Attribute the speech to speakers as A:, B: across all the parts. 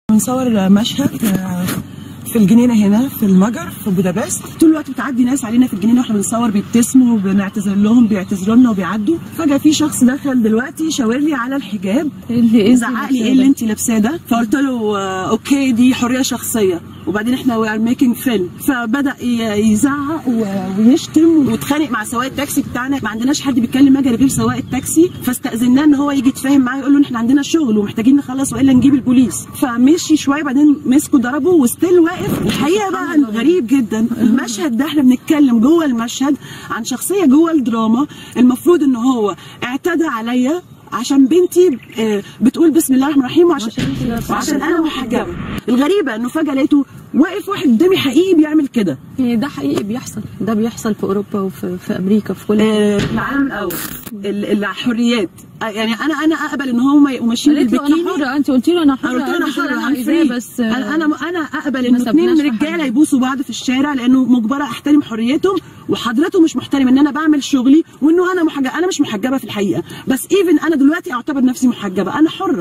A: بنصور مشهد في الجنينه هنا في المجر في بودابست. طول الوقت بتعدي ناس علينا في الجنينه واحنا بنصور، بيبتسموا وبنعتذر لهم، بيعتذروا لنا وبيعدوا. فجاه في شخص دخل دلوقتي شاور لي على الحجاب، زعق لي ايه اللي انت لابساه ده؟ فقلت له اوكي دي حريه شخصيه، وبعدين احنا وي ار ميكينج فيلم. فبدا يزعق ويشتم ويتخانق مع سواق التاكسي بتاعنا. ما عندناش حد بيتكلم مجري غير سواق التاكسي، فاستاذناه ان هو يجي يتفاهم معاه، يقول له احنا عندنا شغل ومحتاجين نخلص والا نجيب البوليس. فمشي شويه بعدين مسكوا ضربوا وستيل واقف. الحقيقه بقى غريب جدا المشهد ده. احنا بنتكلم جوه المشهد عن شخصيه جوه الدراما، المفروض ان هو اعتدى عليا عشان بنتي بتقول بسم الله الرحمن الرحيم وعشان انا محجبه. الغريبه انه فجاه لقيته واقف واحد قدامي حقيقي بيعمل كده.
B: ده حقيقي بيحصل، ده بيحصل في اوروبا وفي امريكا في كل
A: العالم الاول. الحريات يعني انا اقبل ان هم يبقوا ماشيين بالبكيني.
B: انا حره، انت قلتي له انا حره.
A: انا قلت له انا حره بس انا اقبل ان اثنين رجاله يبوسوا بعض في الشارع لانه مجبره احترم حريتهم، وحضرته مش محترم ان انا بعمل شغلي وانه انا محجبه. انا مش محجبه في الحقيقه، بس ايفن انا دلوقتي اعتبر نفسي محجبه، انا حره.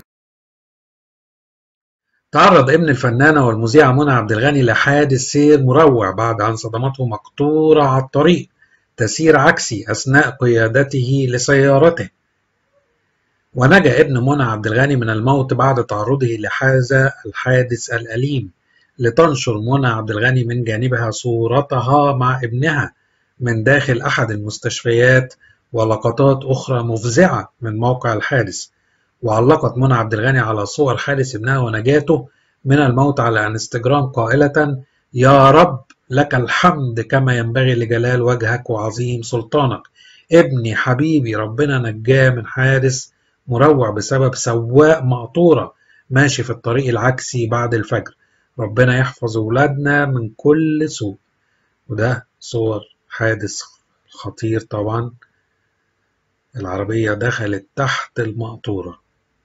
C: تعرض ابن الفنانة والمذيعة منى عبد الغني لحادث سير مروع بعد أن صدمته مقطورة على الطريق تسير عكسي أثناء قيادته لسيارته. ونجا ابن منى عبد الغني من الموت بعد تعرضه لهذا الحادث الأليم. لتنشر منى عبد الغني من جانبها صورتها مع ابنها من داخل أحد المستشفيات ولقطات أخرى مفزعة من موقع الحادث. وعلقت منى عبد الغني على صور حادث ابنها ونجاته من الموت على انستجرام قائلة: يا رب لك الحمد كما ينبغي لجلال وجهك وعظيم سلطانك. ابني حبيبي ربنا نجاه من حادث مروع بسبب سواق مقطورة ماشي في الطريق العكسي بعد الفجر. ربنا يحفظ ولادنا من كل سوء. وده صور حادث خطير طبعا. العربية دخلت تحت المقطورة.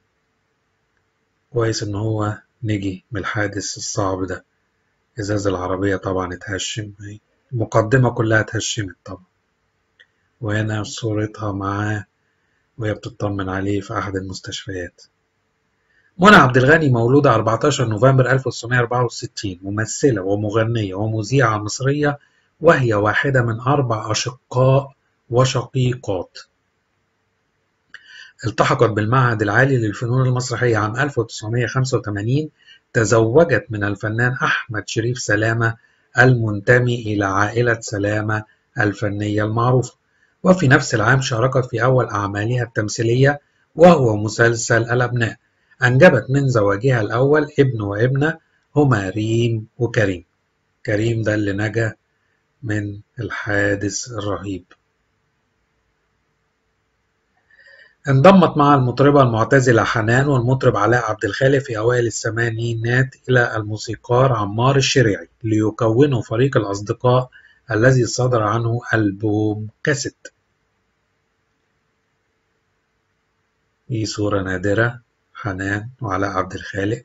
C: كويس ان هو نجي من الحادث الصعب ده. ازاز العربية طبعا اتهشم، المقدمة كلها اتهشمت طبعا. وهنا صورتها معاه وهي بتطمن عليه في احد المستشفيات. منى عبد الغني مولودة 14 نوفمبر 1964، ممثلة ومغنية ومذيعة مصرية، وهي واحدة من 4 أشقاء وشقيقات. التحقت بالمعهد العالي للفنون المسرحية عام 1985. تزوجت من الفنان أحمد شريف سلامة المنتمي إلى عائلة سلامة الفنية المعروفة. وفي نفس العام شاركت في أول أعمالها التمثيلية وهو مسلسل الأبناء. أنجبت من زواجها الأول ابن وابنة هما ريم وكريم. كريم ده اللي نجا من الحادث الرهيب. انضمت مع المطربة المعتزلة حنان والمطرب علاء عبد الخالق في أوائل الثمانينات إلى الموسيقار عمار الشريعي ليكونوا فريق الأصدقاء الذي صدر عنه ألبوم كاسيت. دي صورة نادرة، حنان وعلاء عبد الخالق.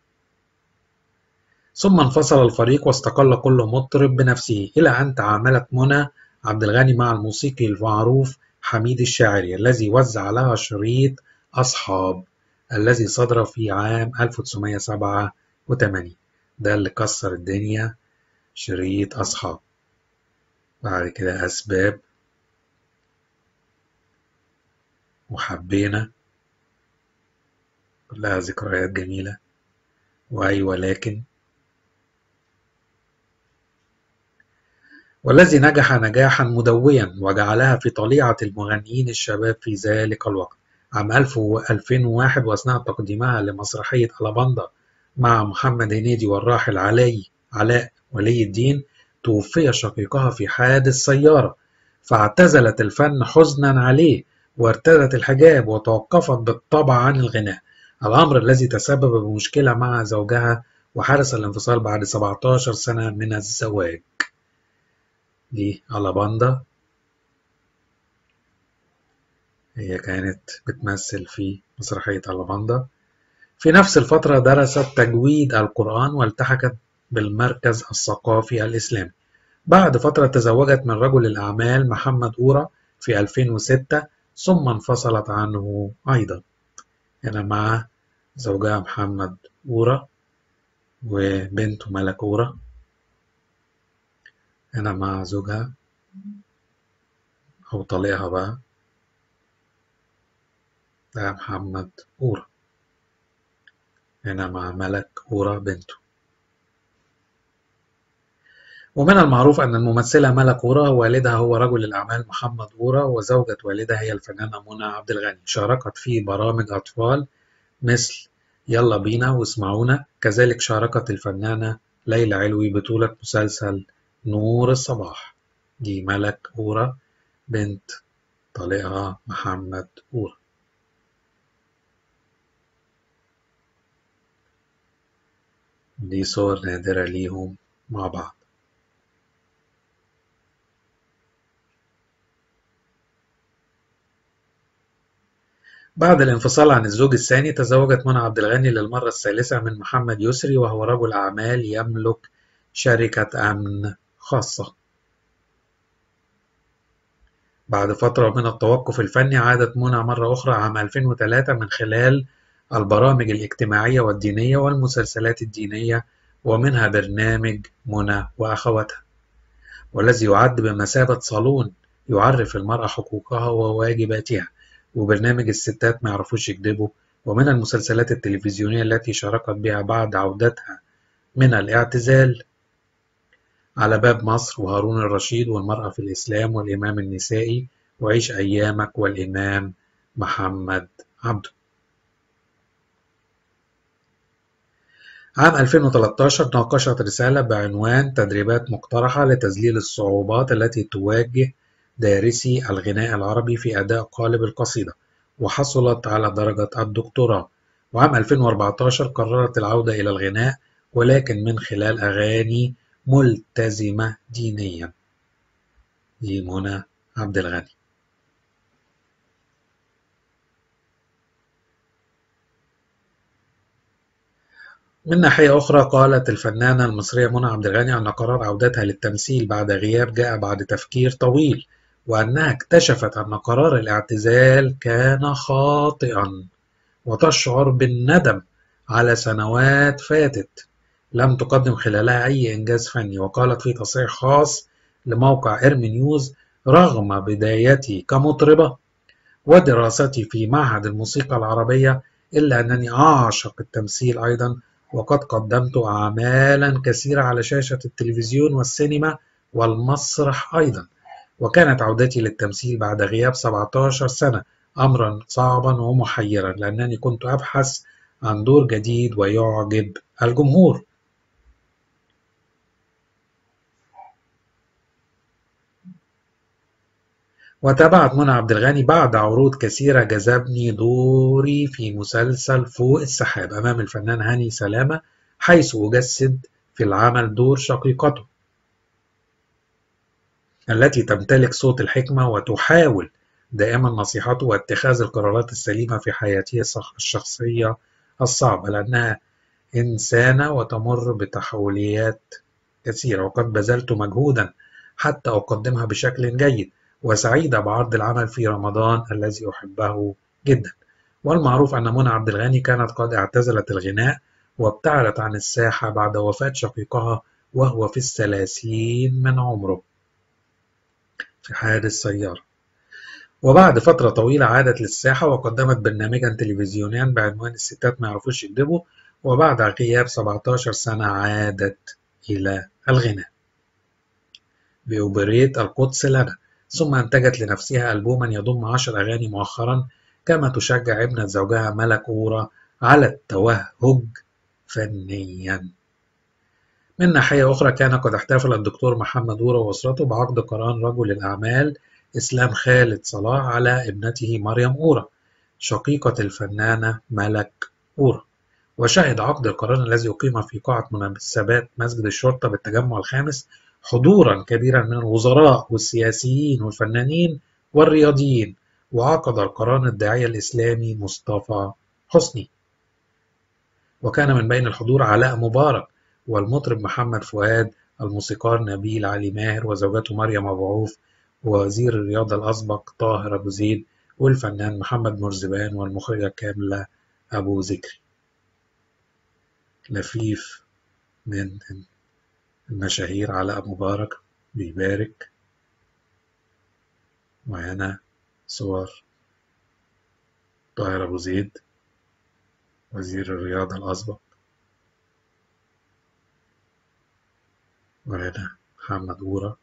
C: ثم انفصل الفريق واستقل كل مطرب بنفسه إلى أن تعاملت منى عبد الغني مع الموسيقي المعروف حميد الشاعري الذي وزع لها شريط أصحاب الذي صدر في عام 1987. ده اللي كسر الدنيا، شريط أصحاب. بعد كده أسباب وحبينا، كلها ذكريات جميلة. وأي ولكن، والذي نجح نجاحا مدويا وجعلها في طليعة المغنيين الشباب في ذلك الوقت. عام 2001 وأثناء تقديمها لمسرحية ألاباندا مع محمد هنيدي والراحل علاء ولي الدين، توفي شقيقها في حادث سيارة، فاعتزلت الفن حزنا عليه وارتدت الحجاب وتوقفت بالطبع عن الغناء، الأمر الذي تسبب بمشكلة مع زوجها وحدث الانفصال بعد 17 سنة من الزواج. دي ألاباندا، هي كانت بتمثل في مسرحية ألاباندا. في نفس الفترة درست تجويد القرآن والتحقت بالمركز الثقافي الإسلامي. بعد فترة تزوجت من رجل الأعمال محمد أورا في 2006 ثم انفصلت عنه أيضا. هنا مع زوجها محمد أورا وبنته ملك أورا هنا مع زوجها أو طليقها بقى، ده محمد أورا، هنا مع ملك أورا بنته. ومن المعروف أن الممثلة ملك أورا والدها هو رجل الأعمال محمد أورا، وزوجة والدها هي الفنانة منى عبد الغني. شاركت في برامج أطفال مثل يلا بينا واسمعونا. كذلك شاركت الفنانة ليلى علوي بطولة مسلسل نور الصباح. دي ملك أورا بنت طليقها محمد أورا. دي صور نادرة ليهم مع بعض. بعد الانفصال عن الزوج الثاني تزوجت منى عبد الغني للمرة الثالثة من محمد يسري، وهو رجل أعمال يملك شركة أمن خاصة. بعد فترة من التوقف الفني عادت منى مرة أخرى عام 2003 من خلال البرامج الاجتماعية والدينية والمسلسلات الدينية، ومنها برنامج منى وأخواتها، والذي يعد بمثابة صالون يعرف المرأة حقوقها وواجباتها، وبرنامج الستات ما يعرفوش يكذبوا، ومن المسلسلات التلفزيونية التي شاركت بها بعد عودتها من الاعتزال على باب مصر، وهارون الرشيد، والمرأة في الإسلام، والإمام النسائي، وعيش أيامك، والإمام محمد عبده. عام 2013 ناقشت رسالة بعنوان تدريبات مقترحة لتذليل الصعوبات التي تواجه دارسي الغناء العربي في أداء قالب القصيدة، وحصلت على درجة الدكتوراه. وعام 2014 قررت العودة إلى الغناء، ولكن من خلال أغاني ملتزمة دينيا. دي منى عبد الغني. من ناحية أخرى قالت الفنانة المصرية منى عبد الغني أن قرار عودتها للتمثيل بعد غياب جاء بعد تفكير طويل، وأنها اكتشفت أن قرار الاعتزال كان خاطئا، وتشعر بالندم على سنوات فاتت لم تقدم خلالها أي إنجاز فني. وقالت في تصريح خاص لموقع إرمي نيوز: رغم بدايتي كمطربة ودراستي في معهد الموسيقى العربية، إلا أنني أعشق التمثيل أيضا، وقد قدمت أعمالا كثيرة على شاشة التلفزيون والسينما والمسرح أيضا. وكانت عودتي للتمثيل بعد غياب 17 سنة أمرا صعبا ومحيرا، لأنني كنت أبحث عن دور جديد ويعجب الجمهور. وتابعت منى عبد الغني: بعد عروض كثيرة جذبني دوري في مسلسل فوق السحاب أمام الفنان هاني سلامة، حيث أجسد في العمل دور شقيقته التي تمتلك صوت الحكمة وتحاول دائما نصيحته واتخاذ القرارات السليمة في حياته الشخصية الصعبة، لأنها إنسانة وتمر بتحوليات كثيرة، وقد بذلت مجهودا حتى أقدمها بشكل جيد، وسعيدة بعرض العمل في رمضان الذي أحبه جدا. والمعروف أن منى عبد الغني كانت قد اعتزلت الغناء وابتعدت عن الساحة بعد وفاة شقيقها وهو في 30 من عمره في حادث سيارة. وبعد فترة طويلة عادت للساحة وقدمت برنامجا تلفزيونيا بعنوان الستات ما يعرفوش يكذبوا، وبعد غياب 17 سنة عادت إلى الغناء بأوبريت القدس لنا، ثم أنتجت لنفسها ألبوما يضم 10 أغاني مؤخرا، كما تشجع ابنة زوجها ملك أورا على التوهج فنيا. من ناحية أخرى كان قد احتفل الدكتور محمد أورا وأسرته بعقد قران رجل الأعمال إسلام خالد صلاح على ابنته مريم أورا شقيقة الفنانة ملك أورا. وشهد عقد القران الذي أقيم في قاعة مناسبات مسجد الشرطة بالتجمع الخامس حضورا كبيرا من الوزراء والسياسيين والفنانين والرياضيين. وعقد القران الداعية الإسلامي مصطفى حسني. وكان من بين الحضور علاء مبارك والمطرب محمد فؤاد، الموسيقار نبيل علي ماهر وزوجته مريم أبو عوف، ووزير الرياضة الأسبق طاهر أبو زيد، والفنان محمد مرزبان، والمخرجة كاملة أبو ذكري. لفيف من المشاهير علاء مبارك بيبارك، وهنا صور طاهر أبو زيد وزير الرياضة الأسبق، وهنا محمد أورا.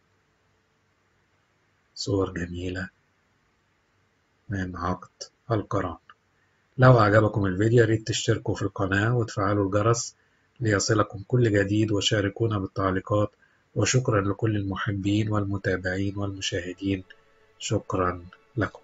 C: صور جميلة من عقد القران. لو أعجبكم الفيديو يا ريت تشتركوا في القناة وتفعلوا الجرس ليصلكم كل جديد، وشاركونا بالتعليقات. وشكرا لكل المحبين والمتابعين والمشاهدين، شكرا لكم.